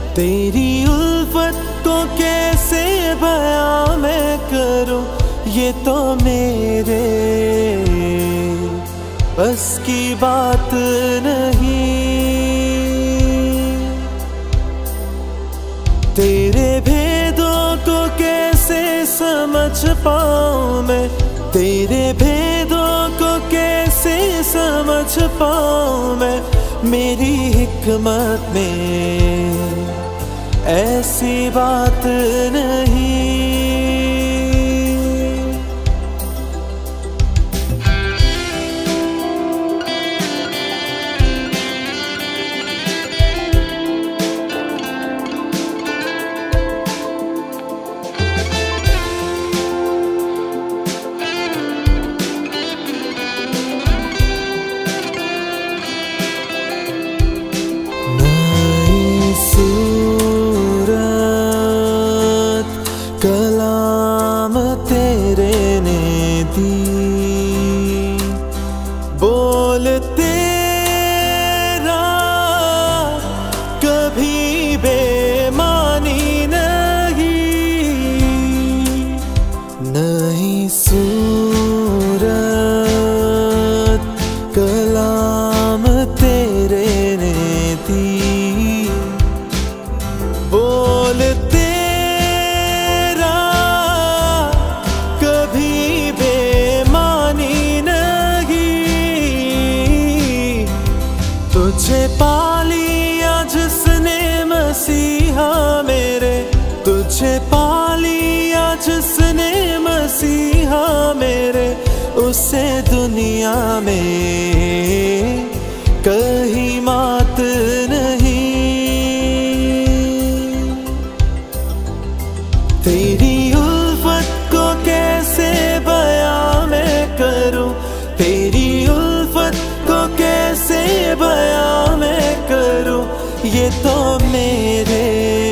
तेरी उल्फत को कैसे बयां मैं करूं, ये तो मेरे बस की बात नहीं। तेरे भेदों को कैसे समझ पाऊं मैं, तेरे भेदों को कैसे समझ पाऊं मैं। मेरी हिकमत में ऐसी बात नहीं। कलाम तेरे ने दी, बोल तेरा कभी बेमानी नहीं सूरत कलाम तेरे ने दी, बोल तुझे पा लिया जिसने मसीहा मेरे, तुझे पा लिया जिसने मसीहा मेरे, उसे दुनिया में कहीं मात नहीं। तेरी उल्फत को कैसे बयां मैं करूं, तेरी उल्फत को कैसे बयां मैं करूं, ये तो मेरे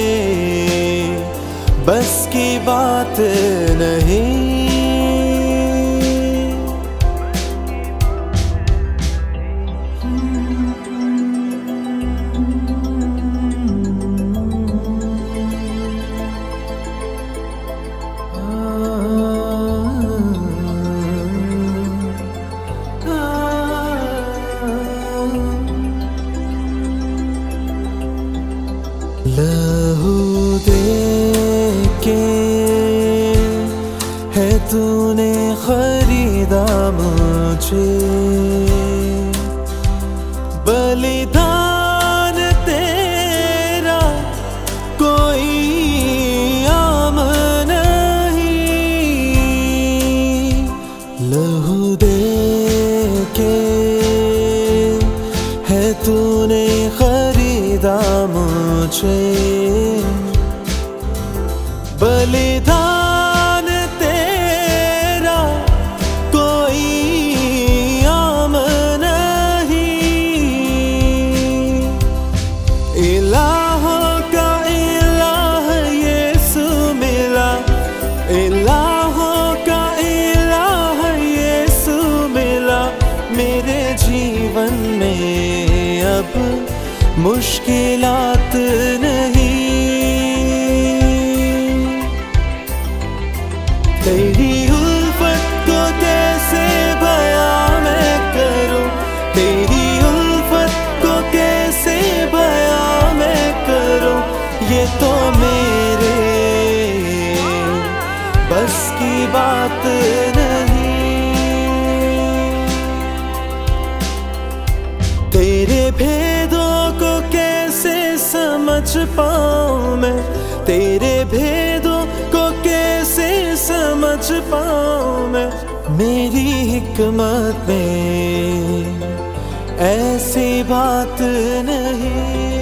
बस की बात नहीं। लहू दे के है तूने खरीदा मुझे, बलिदान तेरा कोई आम नहीं। लहू दे के है तूने खरीदा मुझे, बलिदान तेरा कोई आम नहीं। इलाहों का इलाह यीशु मिला, इलाहों का इलाह यीशु मिला। मेरे जीवन में अब मुश्किलात नहीं। तेरी उल्फत को कैसे बयां मैं करूं, तेरी उल्फत को कैसे बयां मैं करूं, ये तो मेरे बस की बात नहीं। तेरे भेदों को कैसे समझ पाऊं मैं, तेरे भेदों को कैसे समझ पाऊं मैं। मेरी हिकमत में ऐसी बात नहीं।